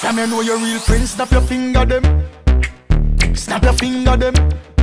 From you know your real friends, snap your finger them. Snap your finger them.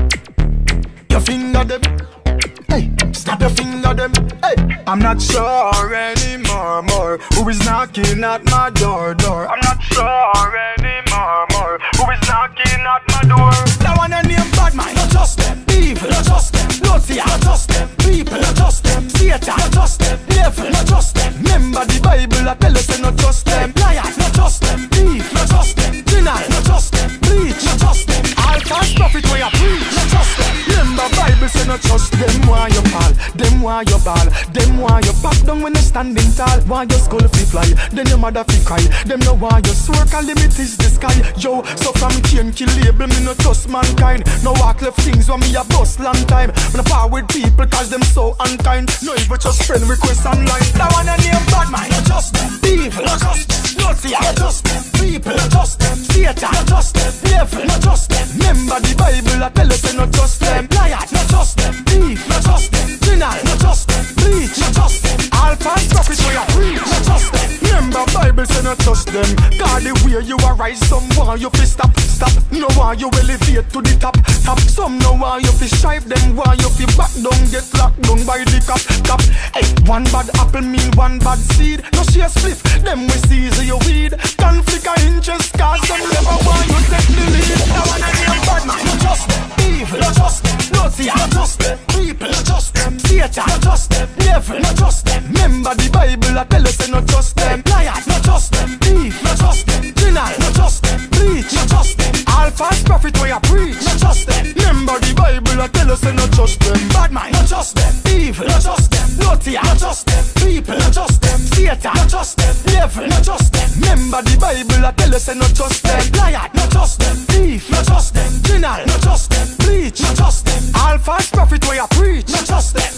Your finger them. Hey, snap your finger them. Hey, I'm not sure anymore who is knocking at my door. I'm not sure anymore who is knocking at my door. That one a name bad man, not just them. Evil, not just them. Naughty, not just them. People, not just them. Satan, not just them. Devil, not just them. Remember the Bible, I tell us not just them. Liar, not just them. Thief, not just them. Deny, not just them. Bleach, not just them. All false prophet where you preach, not just them. Remember Bible say not just them. Why you fall, them why you ball, them why you pop down when you standing tall. Why your skull fi fly, then your mother fi cry. Them know why you swear, cause limit is the sky. Yo, so from Cain kill label, me no trust mankind. No walk left things when me a bust long time. Me no power with people cause them so unkind. No even just friend request online. That one a name bad man, not just them. Evil, not just them. Naughty, not just them. People, not just them. Satan, not just them. Devil, not just them. Remember the Bible, I tell us say not just them. Liar, not just them. Thief, not just them. Deny, not just them. Bleach, not just them. All false prophets where you preach, not just them. Remember Bible say not trust them. God the way you arise, some want you fi stop. No want you elevate to the top. Some no want you fi strive, them want you fi back down, get locked down by the cop. Hey, one bad apple mean one bad seed. No share split, them we seize your weed. Conflict of interest, cause some never want you take the lead. Now one a name bad man, not just them. Evil, not just them. Naughty, not just them. People, not just them. Satan, not just them. Devil, not just them. Remember the Bible, I tell us say not just them. Liar, not just them. Thief, not just them. Deny, not just them. Bleach, not just them. All false prophet where you preach, not just them. Remember the Bible, I tell us say not just them. Bad mind, not just them. Evil, not just them. Naughty, not just them. People, not just them. Satan, not just them. Devil, not just them. Remember the Bible, I tell us say not just them. Liar, not just them. Thief, not just them. Deny, not just them. Bleach, not just them. All false prophet where you preach, not just them.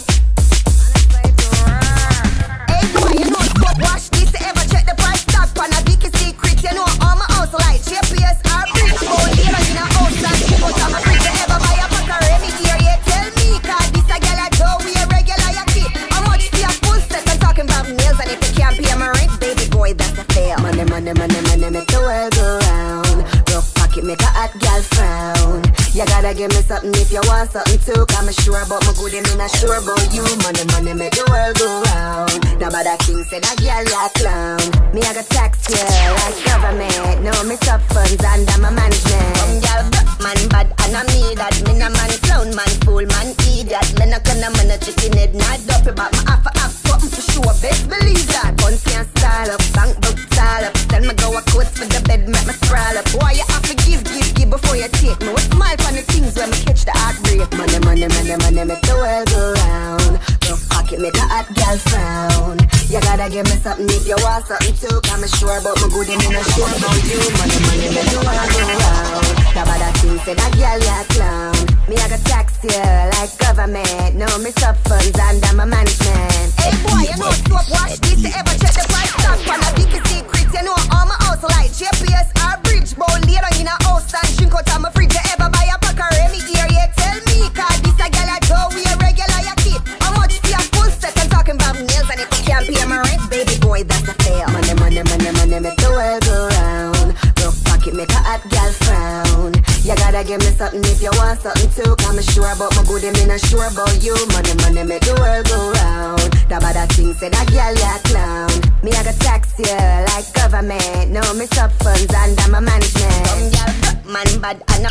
Hey boy, you know stop watch this. Ever check the price tag on a Vicky Secret? You know all my house like GPS or bridge. Oh, later in a house and she put on my fridge. You ever buy a pack of Remy here? You tell me, cause this a girl I do we a regular you kid. How much for your full set? I'm talking about nails, and if you can't pay my rent, baby boy, that's a fail. Money, make the world go round. Rough pocket make a hot girl frown. You gotta give me something if you want something too. Cause I'm sure about my good and me not sure about you. Money make the world go round. Nobody king said that girl ya clown. Me I got tax here like government. No me sub funds under my management. Some girl broke man bad and I me that. Me no man clown man fool man idiot. Me no kinda man a chicken head not dopey. But my have something for sure. Best believe that. Guns can't style up, bank book style up. Tell me go a quotes for the bed make me sprawl up. Why you have to give before you take me? What's smile on the things when me catch the heartbreak? Money make the world go round. Rough pocket make a hot girl frown. You gotta give me something if you want something too. Cause I'm sure about my good and me not sure about you. Money make the world go round. Nobody thing say that girl ya clown. Me I got tax here like government. No me sub funds under my management. Hey boy, you know stop watch this. You ever check the price tag on a Vicky Secret? You know all my house like GPS or bridge. Bowl later in a house and drink out of my fridge. You ever buy a pack of Remy here? You tell me, cause this a girl I do we a regular you kid. How much for your full set? I'm talking about nails, and if you can't pay my rent, baby boy, that's a fail. Money make the world go round. Rough pocket make a hot girl frown. You gotta give me something if you want something too. Cause I'm sure about my good and me not sure about you. Money make the world go round. Nobody thing say that girl ya clown. Me I got tax here like government. No me sub funds under my management. Some girl broke man bad and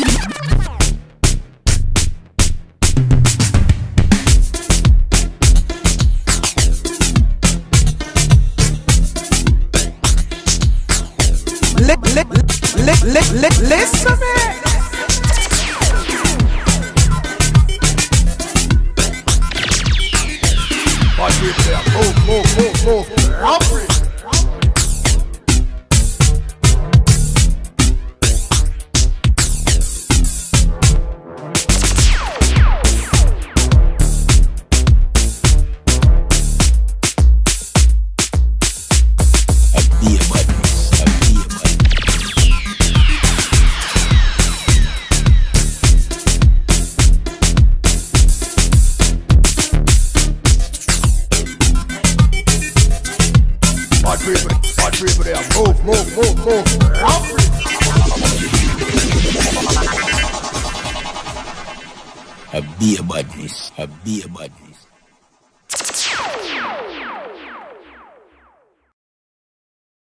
listen me. Move. People. Bad people there. Move. A beer badness.